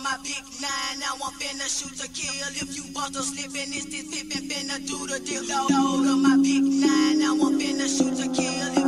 my big nine, now I'm finna shoot to kill. If you bust a slippin', it's this pippin' finna do the deal. Load on my big nine, now I'm finna shoot to kill.